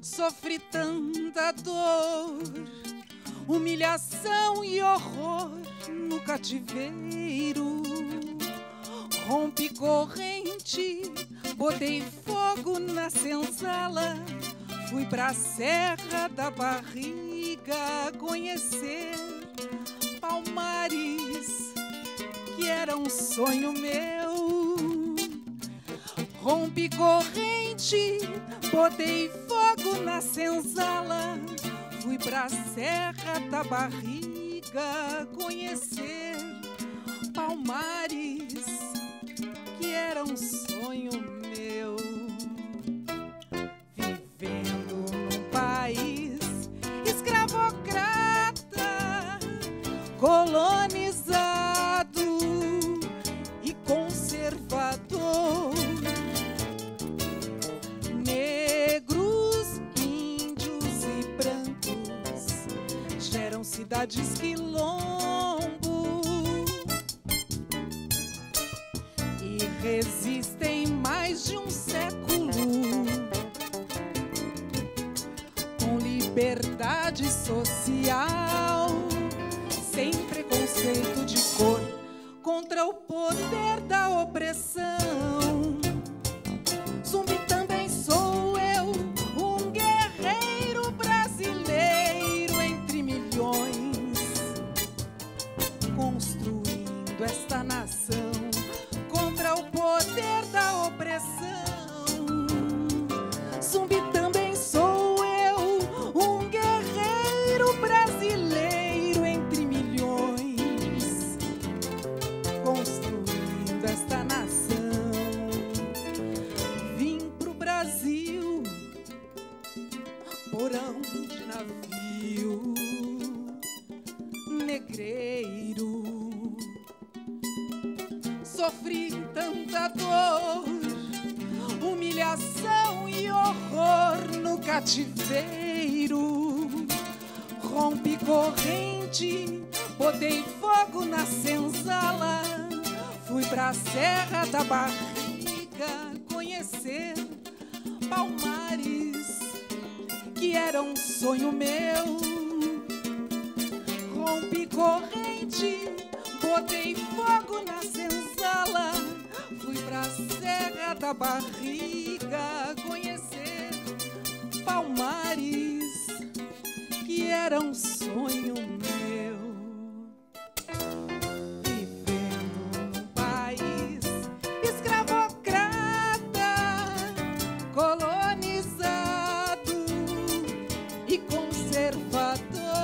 Sofri tanta dor, humilhação e horror no cativeiro. Rompi corrente, botei fogo na senzala, fui pra Serra da Barriga conhecer Palmares, que era um sonho meu. Rompi corrente, botei fogo na senzala, fui pra Serra da Barriga conhecer Palmares, que era um sonho meu. Vivendo num país escravocrata, colonizado e conservador, negros, índios e brancos geram cidades quilombo e resistem mais de um século com liberdade social, sem preconceito de cor, contra o poder da opressão. Zumbi também sou eu, um guerreiro brasileiro entre milhões, construindo esta nação contra o poder da opressão. Zumbi também sou eu, um guerreiro brasileiro entre milhões, construindo esta nação. Vim pro Brasil, porão de navio, negreiro. Sofri tanta dor, humilhação e horror no cativeiro. Rompi corrente, botei fogo na senzala, fui pra Serra da Barriga conhecer Palmares, que era um sonho meu. Rompi corrente, botei fogo na senzala, fui pra Serra da Barriga conhecer Palmares, que era um sonho meu. Vivendo num país escravocrata, colonizado e conservador,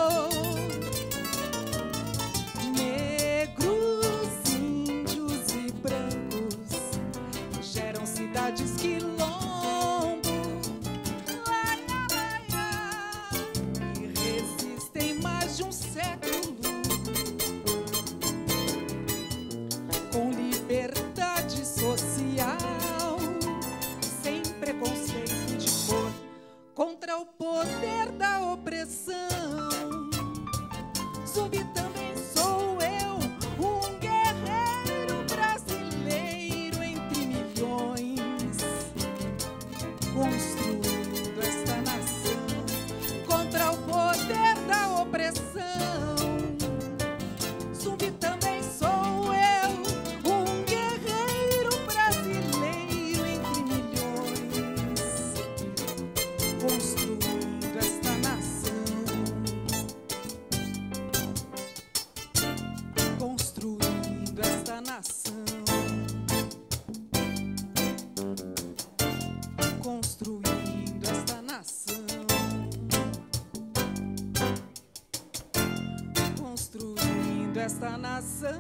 negros, índios e brancos geram cidades quilombo e resistem mais de um século com liberdade social, sem preconceito de cor, contra o poder da opressão. Zumbi também sou eu, um guerreiro brasileiro entre milhões, construindo esta nação contra o poder da opressão. Zumbi também sou eu, um guerreiro brasileiro entre milhões, construindo esta nação, construindo esta nação, construindo esta nação, construindo esta nação.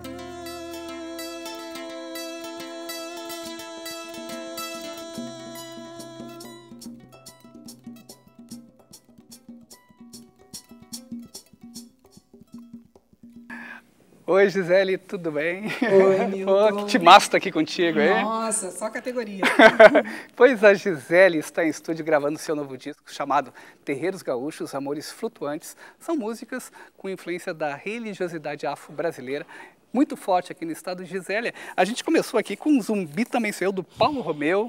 Oi, Gisele, tudo bem? Oi, Milton. Que timaço estar aqui contigo, hein? Nossa, só categoria. Pois a Gisele está em estúdio gravando seu novo disco chamado Terreiros Gaúchos, Amores Flutuantes. São músicas com influência da religiosidade afro-brasileira, muito forte aqui no estado de Gisele. A gente começou aqui com Zumbi Também Sou Eu, do Paulo Romeu.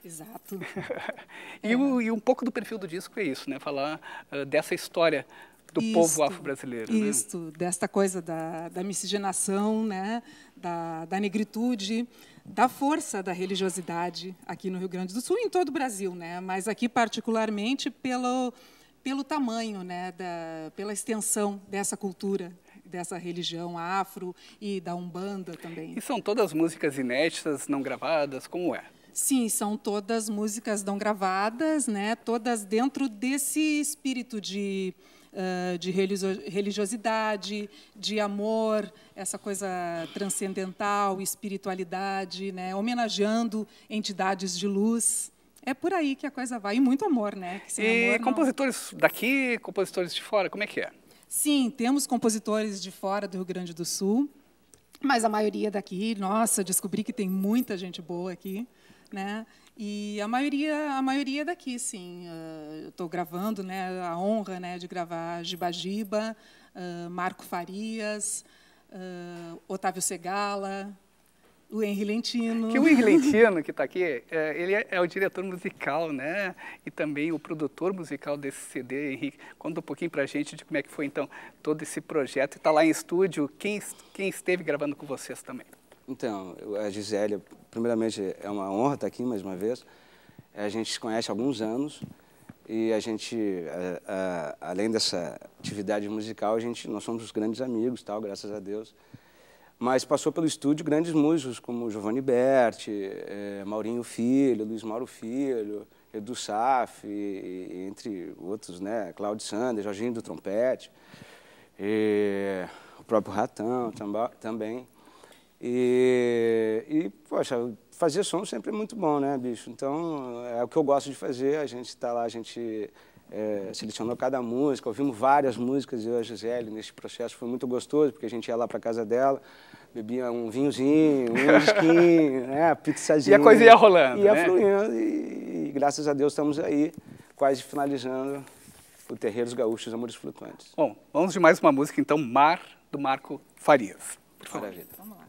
Exato. E um pouco do perfil do disco é isso, né? Falar dessa história do povo afro-brasileiro. Isso, né? Desta coisa da miscigenação, né? Da negritude, da força da religiosidade aqui no Rio Grande do Sul e em todo o Brasil, né? Mas aqui particularmente pelo tamanho, né? Pela extensão dessa cultura, dessa religião afro e da Umbanda também. E são todas músicas inéditas, não gravadas, como é? Sim, são todas músicas não gravadas, né? Todas dentro desse espírito de religiosidade, de amor, essa coisa transcendental, espiritualidade, né? Homenageando entidades de luz. É por aí que a coisa vai. E muito amor, né? Que sem amor, compositores daqui, compositores de fora, como é que é? Sim, temos compositores de fora do Rio Grande do Sul, mas a maioria daqui, nossa, descobri que tem muita gente boa aqui, né? E a maioria daqui, sim. Eu estou gravando, né? A honra, né, de gravar Giba Giba, Marco Farias, Otávio Segala, o Henri Lentino. Que o Henri Lentino, que está aqui, ele é o diretor musical, né? E também o produtor musical desse CD. Henrique, conta um pouquinho para a gente de como é que foi, então, todo esse projeto. E está lá em estúdio, quem esteve gravando com vocês também? Então, a Gisele, primeiramente, é uma honra estar aqui mais uma vez. A gente se conhece há alguns anos e a gente, além dessa atividade musical, nós somos grandes amigos, tal, graças a Deus. Mas passou pelo estúdio grandes músicos como Giovanni Berti, Maurinho Filho, Luiz Mauro Filho, Edu Saf, entre outros, né? Claudio Sander, Jorginho do trompete, o próprio Ratão também. Poxa, fazer som sempre é muito bom, né, bicho? Então, é o que eu gosto de fazer. A gente está lá, a gente selecionou cada música, ouvimos várias músicas, eu e a Gisele, nesse processo. Foi muito gostoso, porque a gente ia lá para casa dela, bebia um vinhozinho, um whisky, né, pizzazinha. E a coisa ia rolando, ia né? fluindo, e graças a Deus estamos aí, quase finalizando o Terreiros Gaúchos Amores Flutuantes. Bom, vamos de mais uma música, então, Mar, do Marco Farias. Maravilha. Vamos lá.